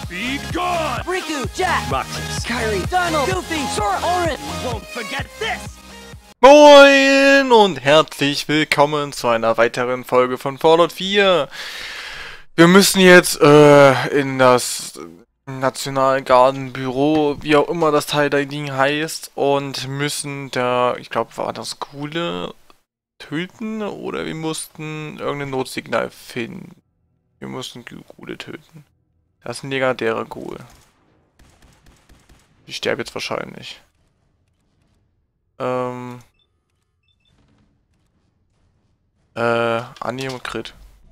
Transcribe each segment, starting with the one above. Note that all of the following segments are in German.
Speed gone! Riku, Jack, Roxas. Kyrie, Donald, Goofy, Sora, Orin. Won't forget this! Moin und herzlich willkommen zu einer weiteren Folge von Fallout 4. Wir müssen jetzt in das Nationalgardenbüro, wie auch immer das Teil der Ding heißt, und müssen da, ich glaube, war das Ghule töten oder wir mussten irgendein Notsignal finden. Wir mussten Ghule töten. Das ist ein legendärer Ghule. Ich sterbe jetzt wahrscheinlich. Anni und Crit.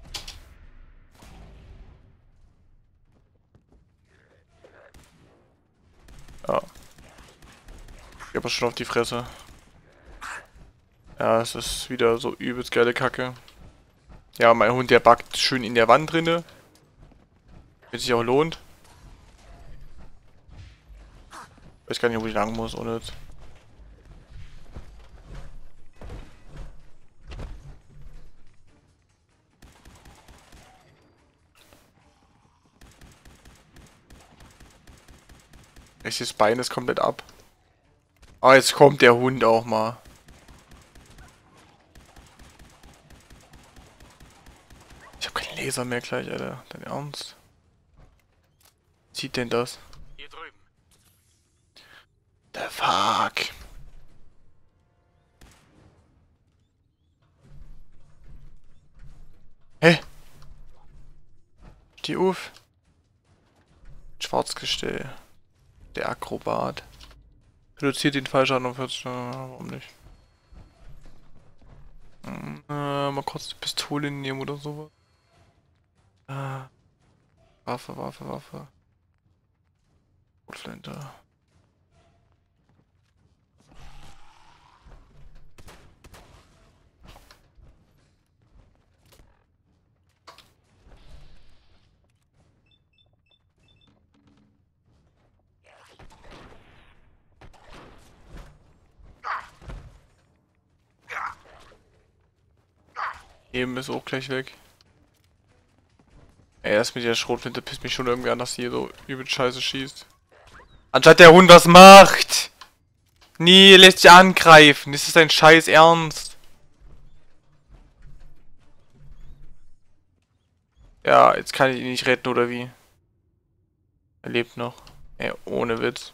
Ja. Ich hab schon auf die Fresse. Ja, es ist wieder so übelst geile Kacke. Ja, mein Hund, der backt schön in der Wand drinne. Wenn sich auch lohnt. Weiß gar nicht, wo ich lang muss, ohne jetzt. Rechtes Bein ist komplett ab. Ah, jetzt kommt der Hund auch mal. Ich habe keinen Laser mehr gleich, Alter. Dein Ernst? Was sieht denn das? Hier drüben. The fuck? Hä? Steh auf. Schwarzgestell. Der Akrobat. Reduziert den Fallschaden um 40. Warum nicht? Mal kurz die Pistole nehmen oder sowas. Waffe. Rotflinte. Eben ist auch gleich weg. Ey, das mit der Schrotflinte pisst mich schon irgendwie an, dass sie hier so übel scheiße schießt. Anstatt der Hund was macht! Nee, lässt sich angreifen. Ist das dein Scheiß Ernst? Ja, jetzt kann ich ihn nicht retten, oder wie? Er lebt noch. Ey, ohne Witz.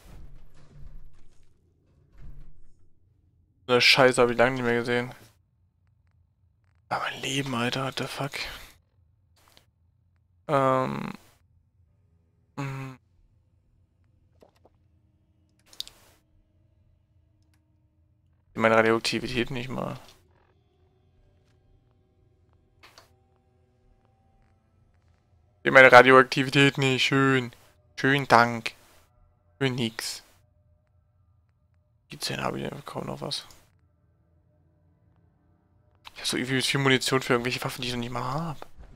So eine Scheiße habe ich lange nicht mehr gesehen. Aber mein Leben, Alter, what the fuck? Meine Radioaktivität nicht mal. Meine Radioaktivität nicht. Schön. Schön, Dank. Für nix. Die 10 habe ich ja kaum noch was. Ich habe so übelst viel Munition für irgendwelche Waffen, die ich noch nicht mal habe.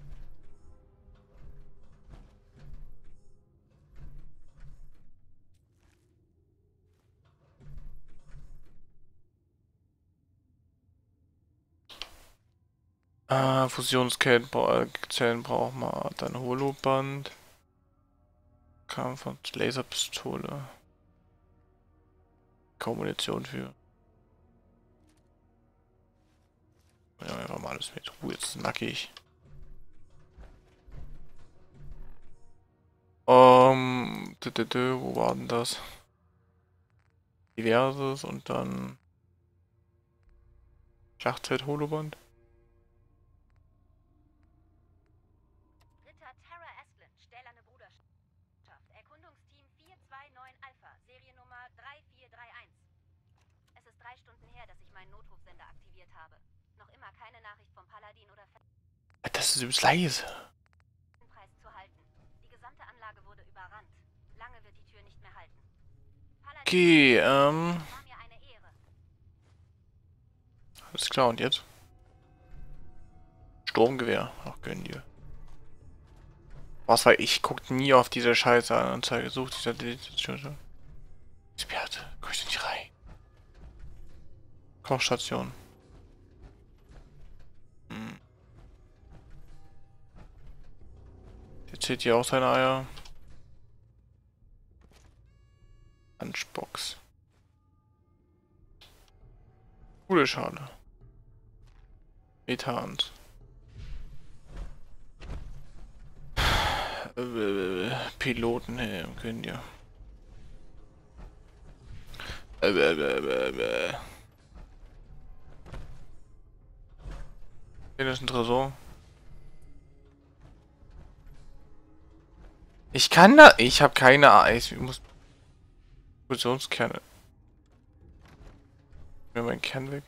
Fusionszellen brauchen wir. Dann Holoband. Kampf- und Laserpistole. Kaum Munition für. Ja, einfach mal alles mit. Jetzt nackig. Wo war denn das? Diverses und dann Schlachtzeit-Holoband. Ritter Tara Asplin, stählerne Bruderschaft. Erkundungsteam 429 Alpha, Seriennummer 3431. Es ist 3 Stunden her, dass ich meinen Notrufsender aktiviert habe. Noch immer keine Nachricht vom Paladin oder Das ist übelst leise. Preis zu halten. Die gesamte Anlage wurde überrannt. Lange wird die Tür nicht mehr halten. Paladin Okay, war mir eine Ehre. alles klar, und jetzt? Sturmgewehr. Ach, gönn dir. Was, weil ich guck nie auf diese scheiße Anzeige. Sucht dieser Edition. Experte, komm ich nicht rein. Kochstation. Der zählt hier auch seine Eier. Lunchbox. Coole Schale. Methans. Pilotenhelm können ja. Hier ist ein Tresor. Ich kann da. Ich habe keine Ahnung. Ich muss. Fusionskerne. Mir mein Kern weg.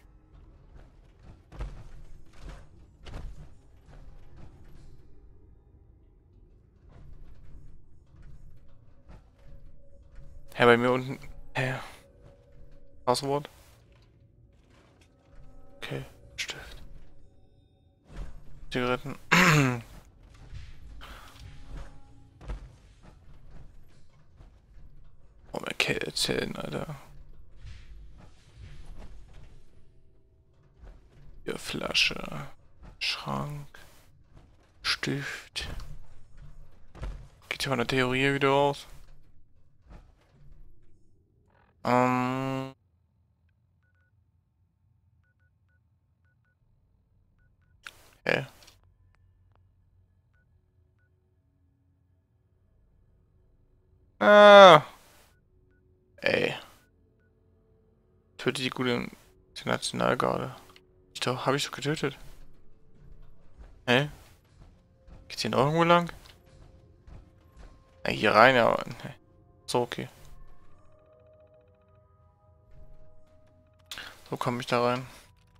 Hä, bei mir unten. Hä? Passwort? Okay, Stift. Zigaretten. Oh, mir erzählen, Alter. Hier Flasche. Schrank. Stift. Geht hier von der Theorie wieder raus? Okay. Ah. Ey. Töte die gute Nationalgarde. Habe ich doch getötet. Hä? Geht's hier noch irgendwo lang? Ja, hier rein, aber. Nee. So, okay. So komme ich da rein.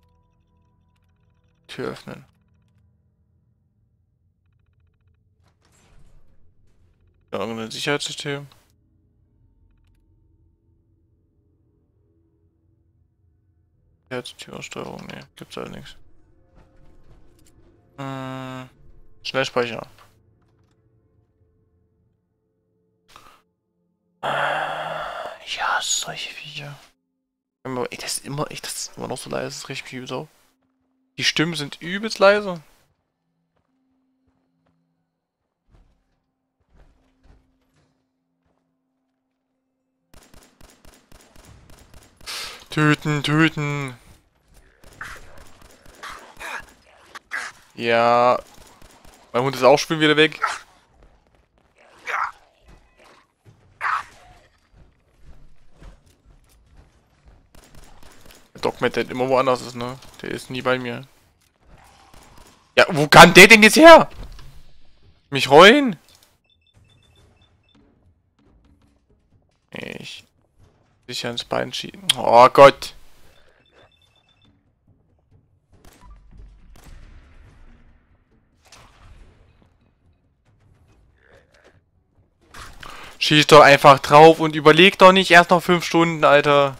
Tür öffnen. Ja, irgendein Sicherheitssystem. Sicherheitstürsteuerung, ne, gibt's halt nichts. Schnellspeicher. Ja, solche Viecher. Ey, das ist immer noch so leise, das ist richtig übel so. Die Stimmen sind übelst leise. Töten, töten. Ja. Mein Hund ist auch schon wieder weg. Der Dogmat, der immer woanders ist, ne? Der ist nie bei mir. Ja, wo kann der denn jetzt her? Mich reuen? Ich. Sicher ins Bein schieben. Oh Gott. Schieß doch einfach drauf und überleg doch nicht erst noch 5 Stunden, Alter.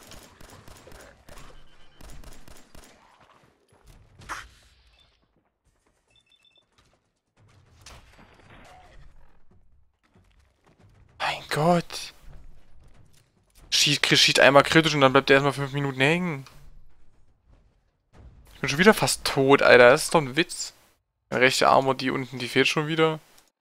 Mein Gott. Schießt einmal kritisch und dann bleibt er erstmal 5 Minuten hängen. Ich bin schon wieder fast tot, Alter. Das ist doch ein Witz. Der rechte Arm und die unten, die fehlt schon wieder.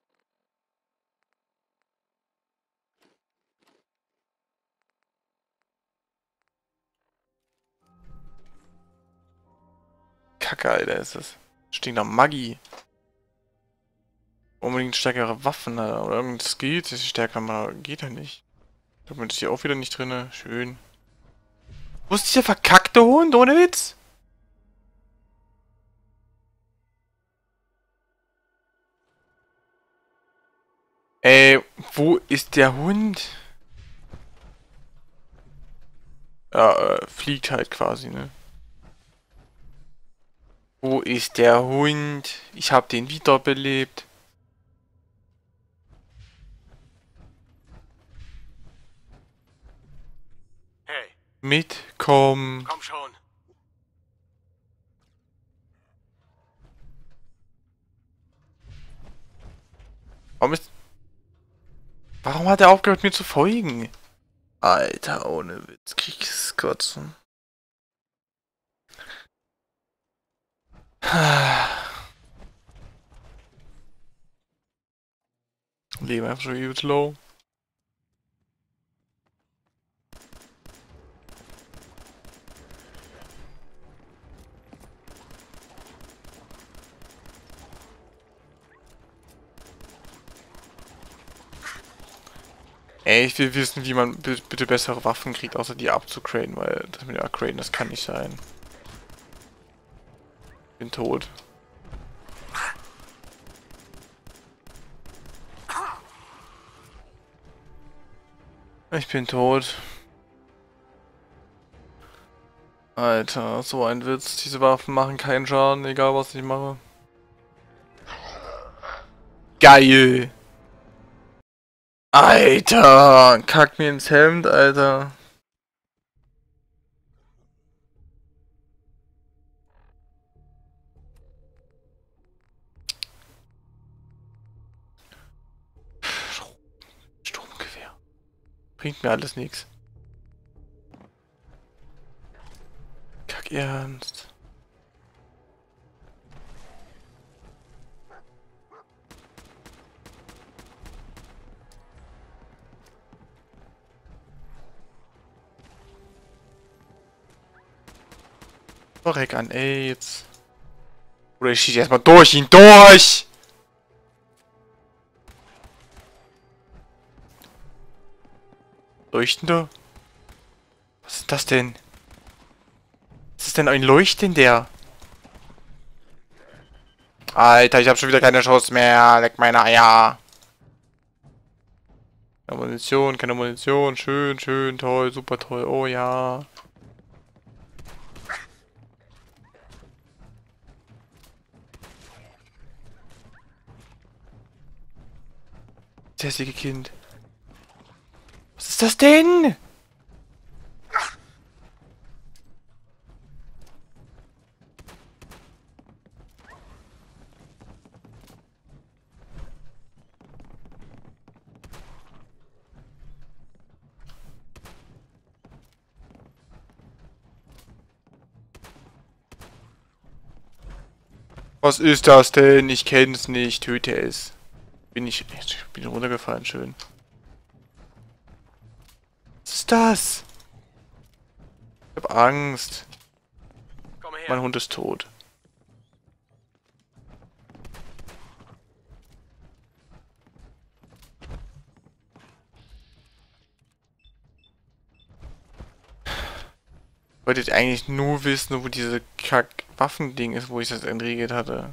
Kacke, Alter, ist das. Stinkt nach Maggi. Unbedingt stärkere Waffen, Alter. Oder irgendwas geht. Das ist stärker, aber geht ja nicht. Damit ist hier auch wieder nicht drin. Schön. Wo ist dieser verkackte Hund? Ohne Witz. Ey, wo ist der Hund? Ja, fliegt halt quasi, ne? Wo ist der Hund? Ich hab den wiederbelebt. Hey, Mitkommen. komm schon. Warum hat er aufgehört, mir zu folgen? Alter, ohne Witz. Kriegskotzen. Leben einfach schon übelst low. Ey, ich will wissen, wie man bitte bessere Waffen kriegt, außer die abzugraden, weil das mit dem Upgraden, das kann nicht sein. Bin tot. Ich bin tot. Alter, so ein Witz. Diese Waffen machen keinen Schaden, egal was ich mache. Geil! Alter! Kack mir ins Hemd, Alter. Sturmgewehr. Bringt mir alles nichts. Kack ernst. Reck an AIDS. Oder ich schieße erstmal durch ihn durch! Leuchtender? Was ist das denn? Was ist denn ein Leuchtender? Alter, ich habe schon wieder keine Chance mehr. Leck meine Eier. Keine Munition, keine Munition. Schön, schön, toll, super toll. Oh ja. Das hässliche Kind. Was ist das denn? Was ist das denn? Ich kenne es nicht. Töte es. Ich bin runtergefallen, schön. Was ist das? Ich hab Angst. Komm her. Mein Hund ist tot. Ich wollte jetzt eigentlich nur wissen, wo diese Kack-Waffending ist, wo ich das entriegelt hatte.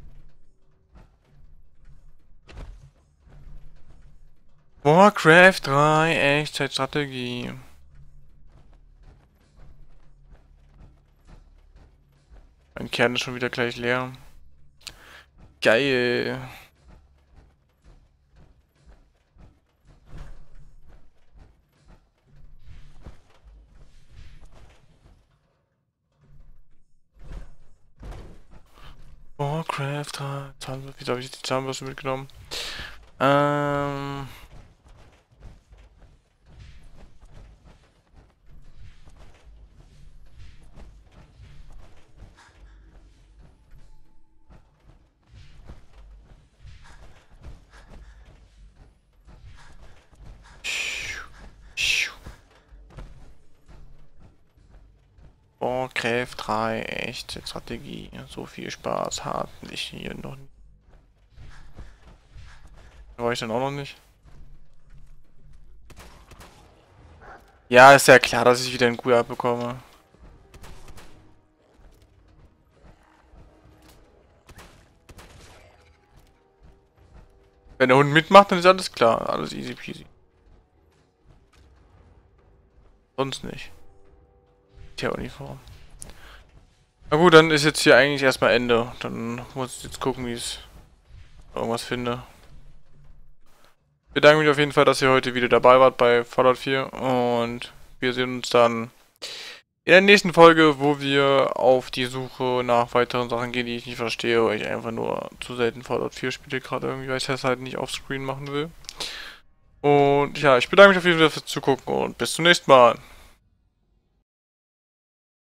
Warcraft 3, Echtzeitstrategie. Mein Kern ist schon wieder gleich leer. Geil. Warcraft 3. Wieso habe ich die Zahnbürste mitgenommen? Warcraft 3, echte Strategie. So viel Spaß hatte ich hier noch nicht. War ich dann auch noch nicht? Ja, ist ja klar, dass ich wieder einen Gui abbekomme. Wenn der Hund mitmacht, dann ist alles klar. Alles easy peasy. Sonst nicht. Uniform. Na gut, dann ist jetzt hier eigentlich erstmal Ende. Dann muss ich jetzt gucken, wie ich irgendwas finde. Ich bedanke mich auf jeden Fall, dass ihr heute wieder dabei wart bei Fallout 4 und wir sehen uns dann in der nächsten Folge, wo wir auf die Suche nach weiteren Sachen gehen, die ich nicht verstehe, weil ich einfach nur zu selten Fallout 4 spiele gerade irgendwie, weil ich das halt nicht auf Screen machen will. Und ja, ich bedanke mich auf jeden Fall fürs Zugucken und bis zum nächsten Mal.